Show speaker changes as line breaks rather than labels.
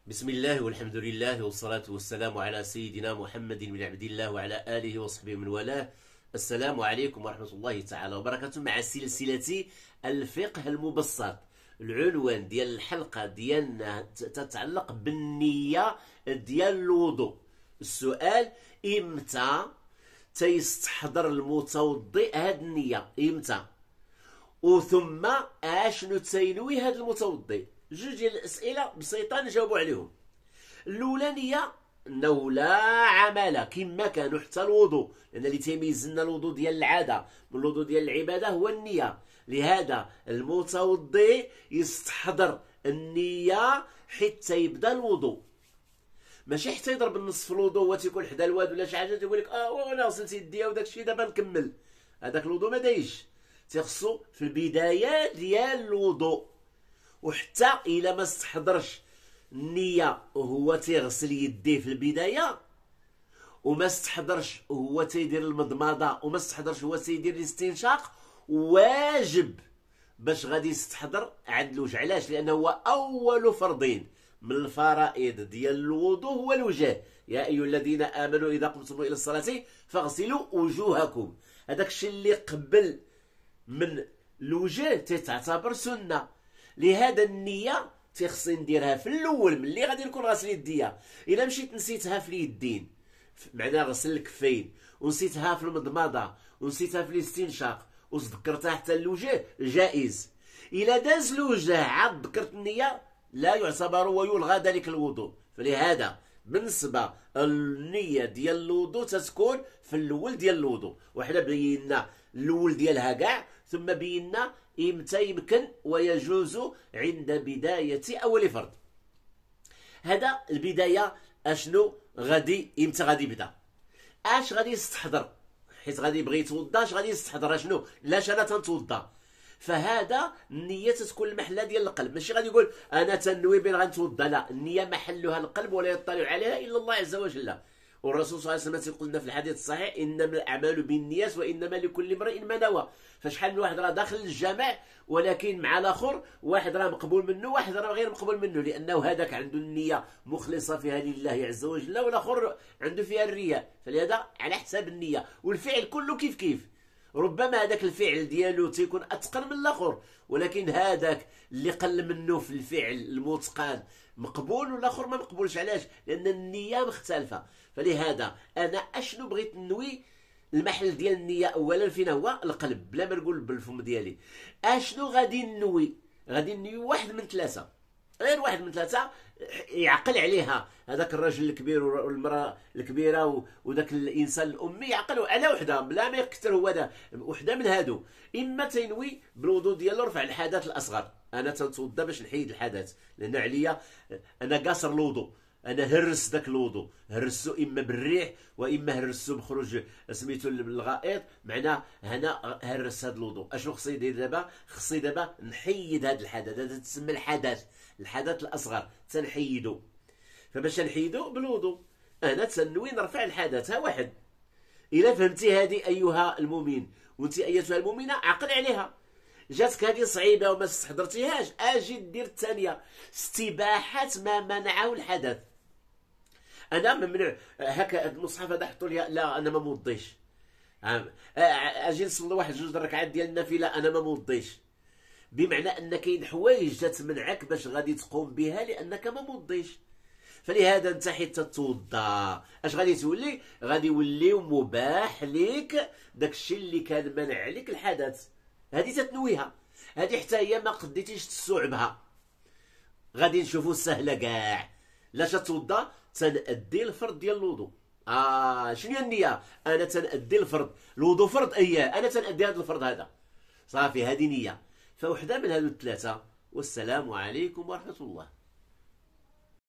بسم الله والحمد لله والصلاة والسلام على سيدنا محمد بن عبد الله وعلى آله وصحبه من والاه. السلام عليكم ورحمة الله تعالى وبركاته، مع سلسلة الفقه المبسط. العنوان ديال الحلقة ديالنا تتعلق بالنية ديال الوضوء. السؤال: إمتى تيستحضر المتوضئ هاد النية؟ إمتى؟ وثم اشنو تينوي هاد المتوضئ؟ جوج ديال الاسئله بسيطه نجاوبوا عليهم. الاولانيه انه لا عمل كما كانوا حتى الوضوء، لان اللي تيميز لنا الوضوء ديال العاده من الوضوء ديال العباده هو النيه. لهذا المتوضئ يستحضر النيه حتى يبدا الوضوء، ماشي حتى يضرب النص في الوضوء وتيكون حدا الواد ولا شي حاجه تيقول لك وانا غسلت يديا وداك الشيء دابا نكمل. هذاك الوضوء ما دايش، تيخصو في البدايه ديال الوضوء. وحتى الا ما استحضرش النيه وهو تيغسل يديه في البدايه، وما استحضرش وهو تيدير المضمضه، وما استحضرش هو تيدير الاستنشاق، واجب باش غادي يستحضر عند الوجه. علاش؟ لانه هو اول فرض من الفرائض ديال الوضوء هو الوجه. يا ايها الذين امنوا اذا قمتم الى الصلاه فاغسلوا وجوهكم. هذاك الشيء اللي قبل من الوجه تتعتبر سنه. لهذا النيه تيخصني نديرها في الاول ملي غادي نكون غاسل يديا. الا مشيت نسيتها في اليدين، معناها غسل الكفين، ونسيتها في المضمضه، ونسيتها في الاستنشاق، وتذكرتها حتى الوجه، جائز. الا داز الوجه عاد ذكرت النيه لا يعتبر ويلغى ذلك الوضوء. فلهذا بالنسبه النيه ديال الوضوء تتكون في الاول ديال الوضوء. وحنا بينا الاول ديالها كاع، ثم بينا امتى يمكن ويجوز عند بدايه اول فرض. هذا البدايه اشنو غادي امتى غادي يبدا؟ اش غادي يستحضر؟ حيت غادي يبغي يتوضا، اش غادي يستحضر؟ اشنو؟ لاش انا تنتوضا؟ فهذا النيه تتكون المحله ديال القلب. ماشي غادي يقول انا تنوي بين غنتوضا، لا، النيه محلها القلب ولا يطلع عليها الا الله عز وجل. والرسول صلى الله عليه وسلم يقول لنا في الحديث الصحيح: انما الاعمال بالنيات وانما لكل امرئ ما نوى. فشحال من واحد راه داخل الجامع ولكن مع الاخر واحد راه مقبول منه، واحد راه غير مقبول منه، لانه هذاك عنده النيه مخلصه فيها لله عز وجل، والاخر عنده فيها الرياء. فلهذا على حساب النيه، والفعل كله كيف كيف. ربما هذاك الفعل ديالو تيكون اتقن من الاخر، ولكن هذاك اللي قل منه في الفعل المتقن مقبول والاخر ما مقبولش. علاش؟ لان النيه مختلفه. فلهذا انا اشنو بغيت نوي؟ المحل ديال النيه اولا فين هو؟ القلب، بلا ما نقول بالفم ديالي. اشنو غادي نوي؟ غادي نوي واحد من ثلاثه، غير واحد من ثلاثه يعقل عليها هذاك الرجل الكبير والمراه الكبيره وذاك الانسان الامي، يعقلوا على وحده بلا ما يكثر. هو هذا وحده من هادو. اما تنوي بالوضوء ديالو رفع الحدث الاصغر، انا تنتوضا باش نحيد الحدث، لان عليا انا قاصر الوضوء، انا هرس داك الوضوء، هرسو اما بالريح واما هرسو بخروج سميتو الغائط. معناه هنا هرس هذا الوضوء. اشنو خصني ندير دابا؟ خصني دابا نحيد هذا الحدث. هذا تسمى الحدث الاصغر، تنحيدو. فباش نحيدو بالوضوء انا تنوي نرفع الحدث. ها واحد. الا فهمتي هذه ايها المؤمن، وانت ايتها المؤمنه عقل عليها. جاتك هذه صعيبه وما استحضرتيهاش، اجي دير الثانيه، استباحه ما منعه الحدث. انا ممنوع هكا المصحف هذا حطوا لي، لا انا ما موضيش. اجي نصلي واحد جوج ركعات ديال النافله، انا ما موضيش. بمعنى ان كاين حوايج تتمنعك باش غادي تقوم بها لانك ما موضيش. فلهذا انت حتى توضا اش غادي تولي؟ غادي يوليو مباح ليك داك الشيء اللي كان منع عليك الحدث. هذه تتنويها، هذه حتى هي ما قديتيش تستوعبها. غادي نشوفوا سهله كاع. لاش توضا؟ تنأدي الفرض ديال الوضوء. شنو هي النيه؟ انا تنأدي الفرض. الوضوء فرض، انا تنأدي هذا الفرض هذا. صافي، هذه نيه. فوحده من هذو الثلاثه. والسلام عليكم ورحمه الله.